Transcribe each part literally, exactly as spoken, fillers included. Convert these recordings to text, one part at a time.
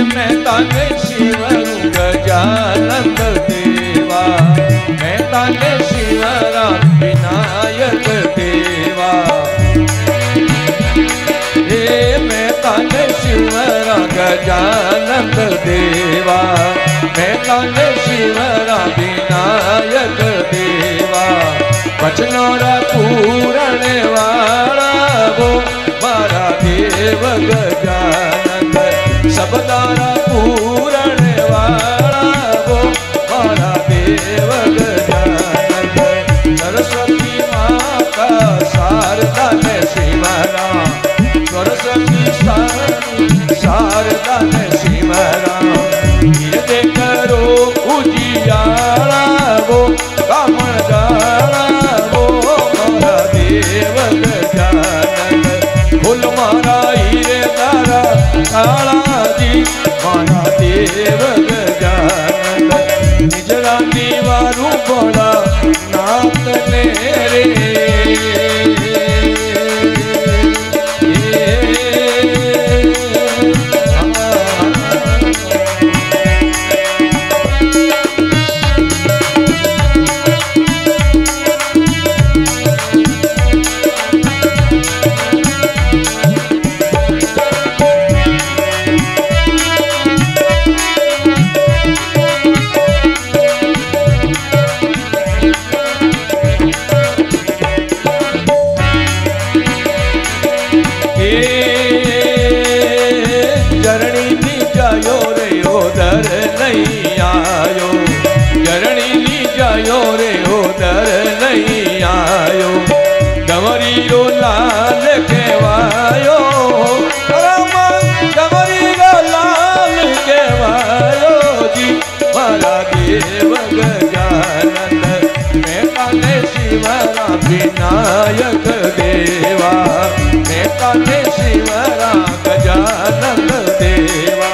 मैं ताने शिवरू गजानंद देवा, मैं ताने शिवरा विनायक देवा। हे मैं ताने शिवरा गजानंद देवा, मैं ताने शिवरा विनायक देवा। वचनोरा पूरण वाला वो मारा देव गजानंद, शब्दारा पूरण वाला वो मारा देव गजानंद। सरस्वती माता शारदा ने सिमरा, सरस्वती शारदा ने सिमरा। धीरे करो उजियारा वो कामण गाड़ा वो मारा देव गजानंद। फूल मारा हीरे तारा काला जी मारा देव गजानंद। निजरा दीवारू बोला नाथ ने रे, लाल केवायो डमरी लाल केवायो जी मारा देव गजानंद। मैं ताने शिवरा विनायक देवा, मैं ताने शिवरा गजानंद देवा।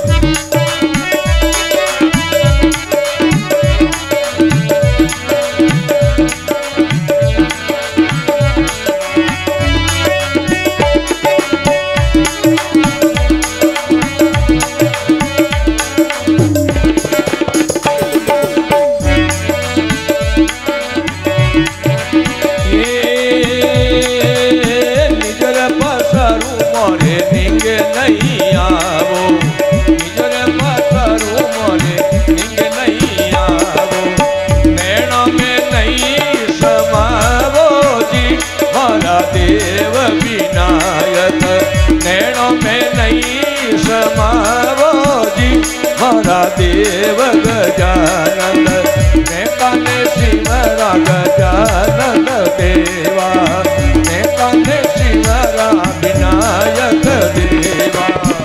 देव विनायक नैनों में नहीं समावो जी मारा देव गजानंद। मैं ताने शिवरा गजानंद देवा, मैं ताने शिवरा विनायक देवा।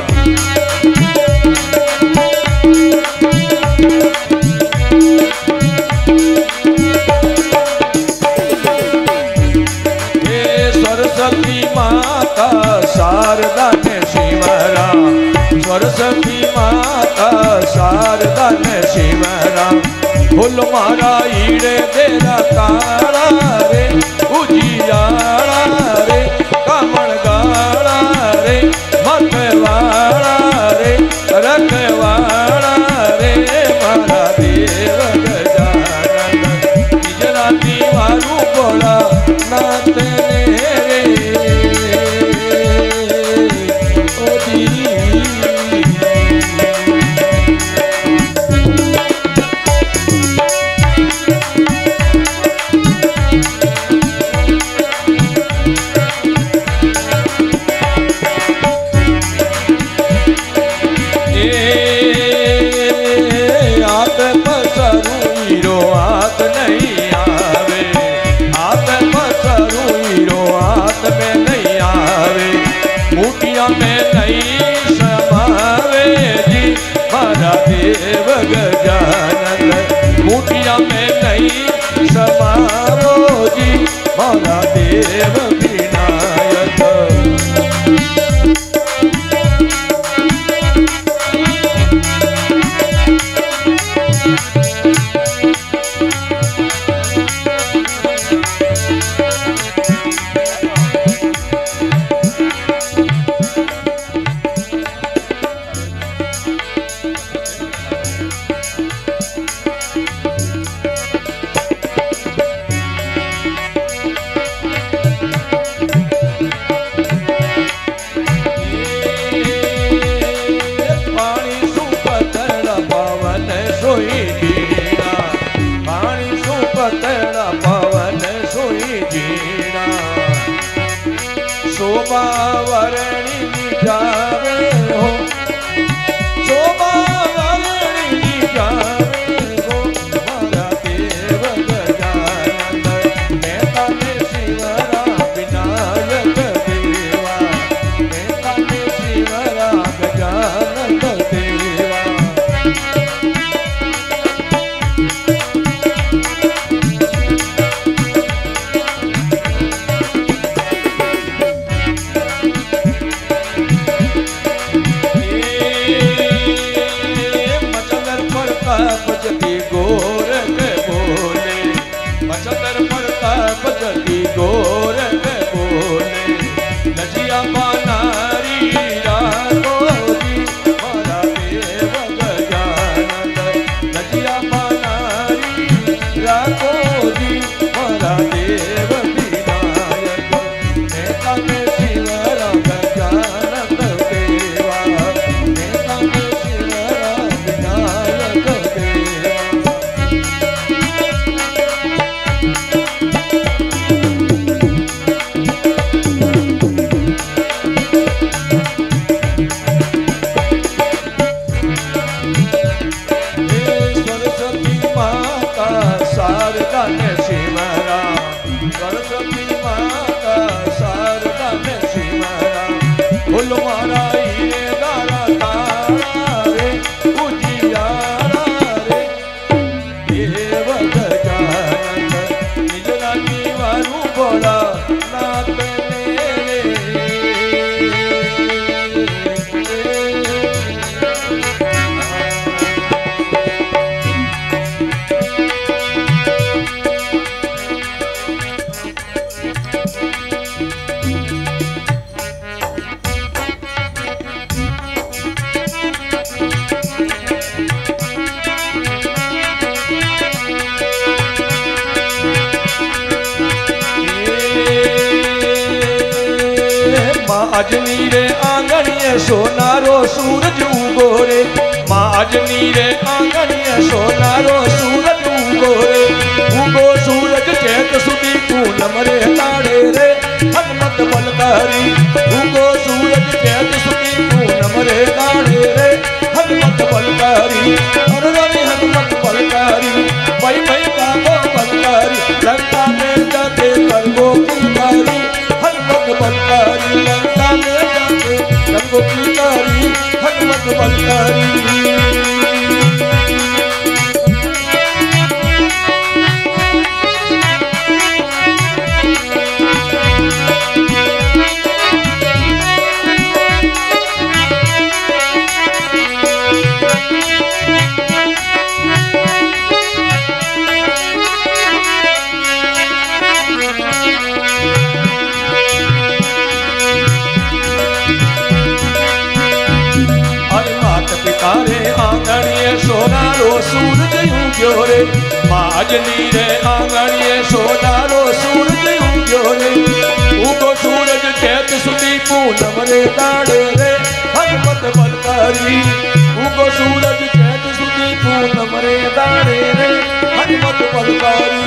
सरस्वती माता शारदा ने सिमरा, सरस्वती माता शारदा ने सिमरा। फूल मारा हीरे तेरा काला रे उजियारा रे कामण गाड़ा रे मतवाड़ा रे रखवाड़ा रे मारा देव गजानंद। निजरा दीवारू बोला नाथ ने में नहीं समावे जी मारा देव गजानंद। मुठिया में नहीं समावो जी मारा देव विनायक। प्रताप जति गोरख बोले, मचंदर प्रताप जति गोरख बोले, लजिया बनारी राखो जी मारा देव गजानन, लजिया बनारी राखो जी मारा देव विनायक, नेता में शिवरा गजानन देवा, नेता में शिवरा विनायक देवा। सरस्वती माता शारदा ने सिमरा, सरस्वती माता शारदा ने सिमरा, फूल मारा हीरे दारा तारा रे उजियारा रे देव गजानन, निज रानी वारू बोला नाथ मेरे। अजनी रे आंगणिये सोनारो सूरज उगो रे, माँ अजनी रे आंगणिये सोनारो सूरज उगो रे, उगो सूरज चैत सुदी पूनम रे ताड़े रे हनुमत बलकारी, उगो सूरज चैत सुदी पूनम रे ताड़े रे हनुमत बलकारी, हर रवि हनुमत बलकारी, भाई भाई कागो बलकारी, लंका में जाते करगो की कारी, हनुमत बलकारी, लंका में जाते करगो की कारी, हनुमत बलकारी। तारे आंगणिये सोनारो सूरज उग्यो रे, माँ अजनी रे आंगणिये सोनारो सूरज उग्यो रे, उगो सूरज चैत सुदी पूनम रे ताड़े रे हनुमत बलकारी, उगो सूरज चैत सुदी पूनम रे ताड़े रे हनुमत बलकारी।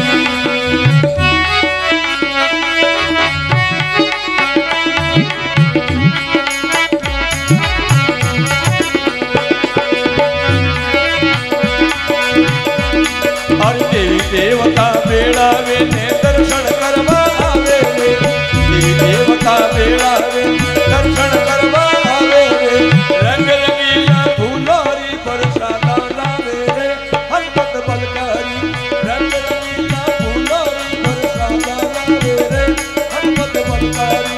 देवी देवता बेड़ा वे ने दर्शन करवा आवे रे, देवी देवता बेड़ा वे दर्शन करवा आवे रे, रंग रंगीला फूलोरी बरसाता लावे रे हनुमत बलकारी, रंग रंगीला फूलोरी बरसाता लावे रे हनुमत बलकारी।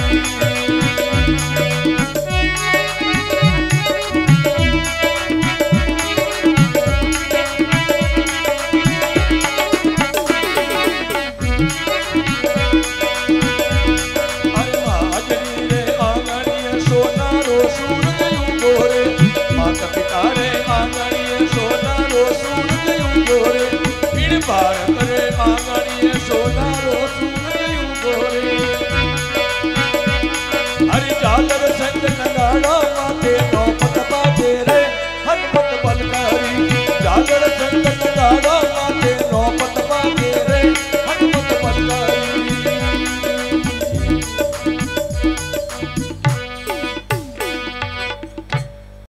भारत रे आंगणिये सोनारो सूरज उगो रे, हरि झालर संग नगाड़ा माथे नौपत बाजे रे हनुमत बलकारी, झालर संग नगाड़ा